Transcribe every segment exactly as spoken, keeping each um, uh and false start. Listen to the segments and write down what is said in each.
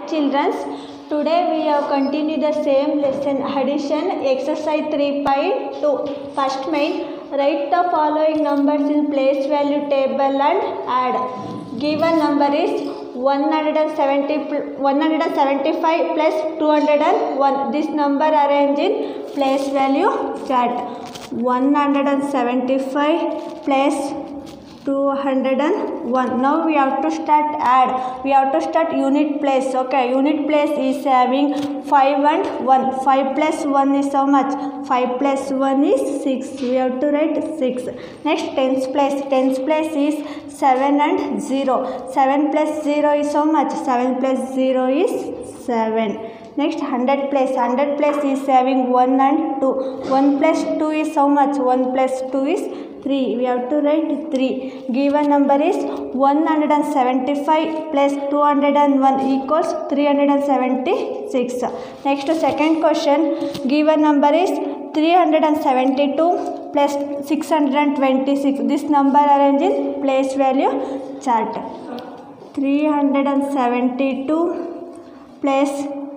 children. Today we have continued the same lesson, addition, exercise three point two. First main, write the following numbers in place value table and add. Given number is one hundred seventy, one hundred seventy-five plus two hundred one. This number arrange in place value chart. one hundred seventy-five plus two hundred one. Now we have to start add. We have to start unit place. Okay, unit place is having five and one. five plus one is how much? five plus one is six. We have to write six. Next, tens place. Tens place is seven and zero. seven plus zero is how much? seven plus zero is seven. Next, hundred place. hundred place is having one and two. one plus two is how much? one plus two is three. We have to write three. Given number is one hundred seventy-five plus two hundred one equals three hundred seventy-six. Next, second question. Given number is three hundred seventy-two plus six hundred twenty-six. This number arrange in place value chart. three hundred seventy-two plus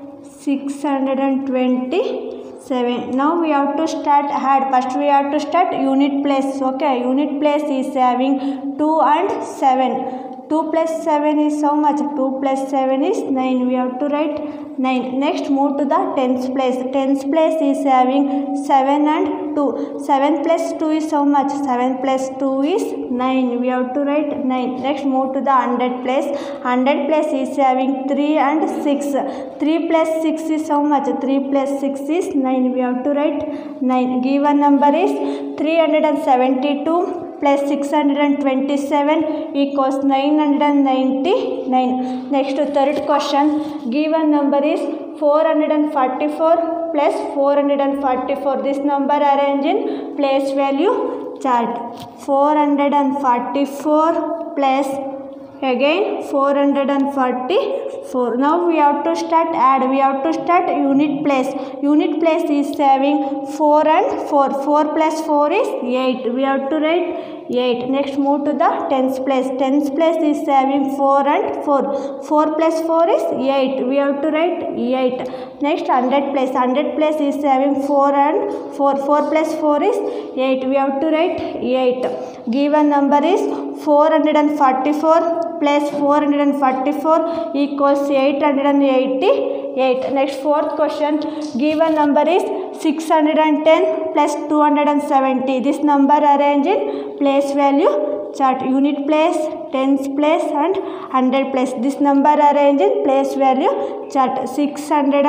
six hundred twenty-seven. Now we have to start add. First we have to start unit place. Okay, unit place is having two and seven. two plus seven is how much? two plus seven is nine. We have to write nine. Next, move to the tens place. tens place is having seven and two. seven plus two is how much? seven plus two is nine. We have to write nine. Next, move to the hundred place. hundred place is having three and six. three plus six is how much? three plus six is nine. We have to write nine. Given number is three hundred seventy-two plus six hundred twenty-seven equals nine hundred ninety-nine. Next, third question. Given number is four hundred forty-four plus four hundred forty-four. This number arrange in place value chart. four hundred forty-four plus again four hundred forty-four. Now we have to start add. We have to start unit place. Unit place is having four and four. four plus four is eight. We have to write eight. Next, move to the tens place. tens place is having four and four. four plus four is eight. We have to write eight. Next, hundred place. hundred place is having four and four. four plus four is eight. We have to write eight. Given number is four hundred forty-four plus four hundred forty-four equals eight hundred eighty-eight. Next, fourth question. Given number is six hundred ten plus two hundred seventy. This number arrange in place value chart. Unit place, tens place and hundred place. This number arrange in place value chart. six hundred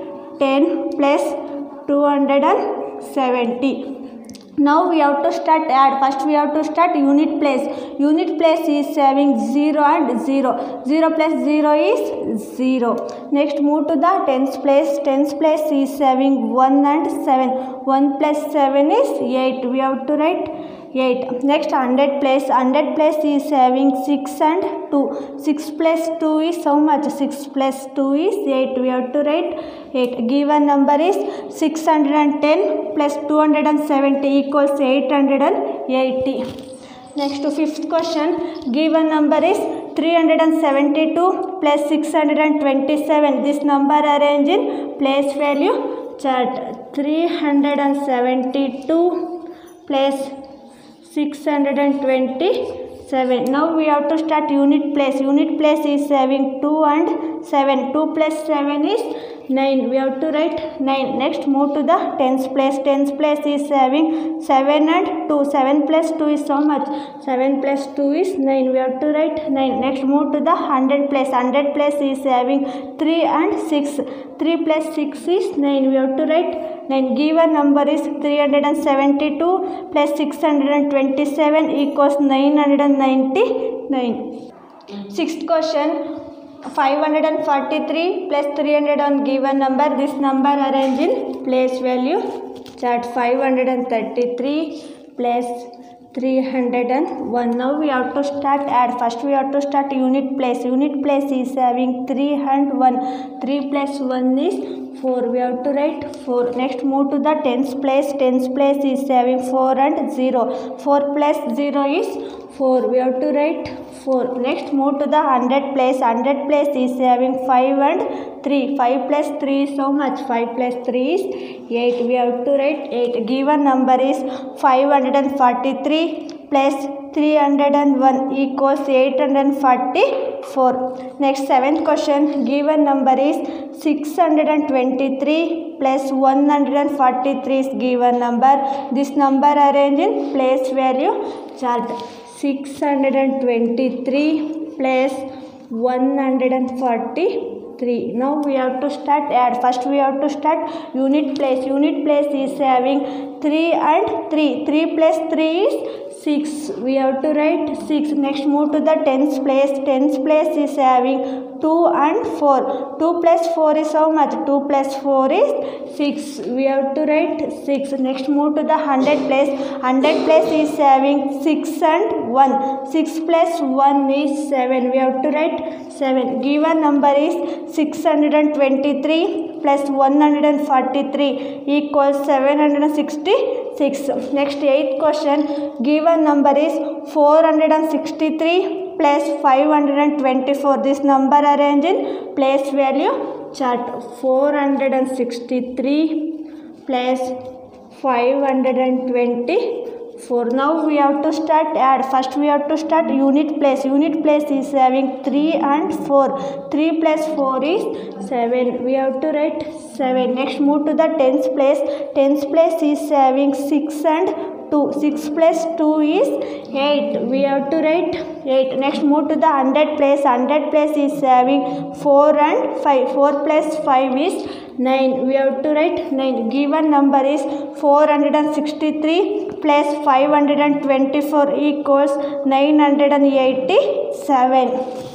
ten plus two hundred seventy. Now we have to start add. First we have to start unit place. Unit place is having zero and zero. zero plus zero is zero. Next, move to the tens place. tens place is having one and seven. one plus seven is eight. We have to write eight. Next, hundred place. hundred place is having six and two. six plus two is how much? six plus two is eight. We have to write eight. Given number is six hundred ten plus two hundred seventy equals eight hundred eighty. Next, to fifth question. Given number is three hundred seventy-two plus six hundred twenty-seven. This number arrange in place value chart. three hundred seventy-two plus six hundred twenty-seven. Now we have to start unit place. Unit place is having two and seven. two plus seven is nine. We have to write nine. Next, move to the tens place. tens place is having seven and two. seven plus two is how much? seven plus two is nine. We have to write nine. Next, move to the hundred place. hundred place is having three and six. three plus six is nine. We have to write nine. Given number is three hundred seventy-two plus six hundred twenty-seven equals nine hundred ninety-nine. Sixth question. five hundred forty-three plus three hundred on given number. This number arrange in place value chart. five hundred thirty-three plus three hundred one. Now we have to start add. First we have to start unit place. Unit place is having three and one. three plus one is four. We have to write four. Next move to the tens place. Tens place is having four and zero. four plus zero is four. We have to write four. Next move to the hundred place. hundred place is having five and three. five plus three is how much? five plus three is eight. We have to write eight. Given number is five hundred forty-three plus three hundred one equals eight hundred forty-four. Next seventh question. Given number is six hundred twenty-three plus one hundred forty-three is given number. This number arrange in place value chart. six hundred twenty-three plus one hundred forty-three. Now we have to start add. First we have to start unit place. Unit place is having three and three. three plus three is six. We have to write six. Next move to the tens place. Tens place is having two and four. two plus four is how much? two plus four is six. We have to write six. Next move to the hundred place. hundred place is having six and one. six plus one is seven. We have to write seven. Given number is six hundred twenty-three plus one hundred forty-three equals seven hundred sixty-six. Next eighth question. Given number is four hundred sixty-three plus five hundred twenty-four. This number arrange in place value chart. four hundred sixty-three plus five hundred twenty-four. Now we have to start add. First we have to start unit place. Unit place is having three and four. three plus four is seven. We have to write seven. Next move to the tens place. Tens place is having six and two. six plus two is eight. We have to write eight. Next move to the hundred place. hundred place is having four and five. four plus five is nine. We have to write nine. Given number is four hundred sixty-three plus five hundred twenty-four equals nine hundred eighty-seven.